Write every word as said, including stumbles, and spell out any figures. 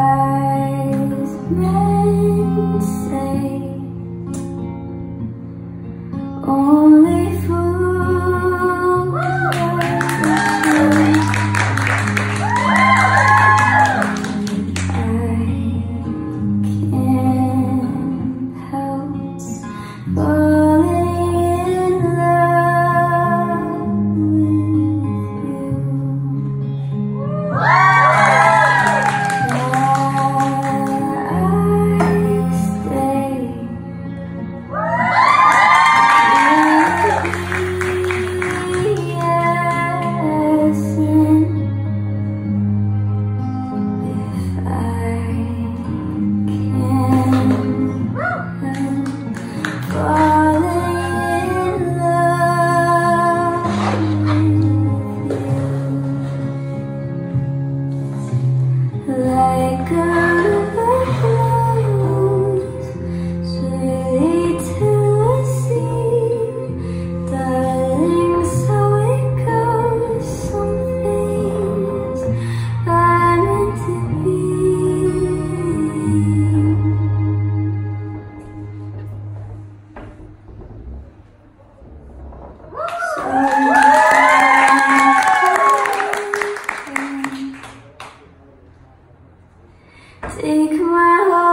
wise men say only fools rush. I can't help falling in love with you. Like a river flows sweetly to the sea, darling, so it goes. Some things are meant to be. So take my heart.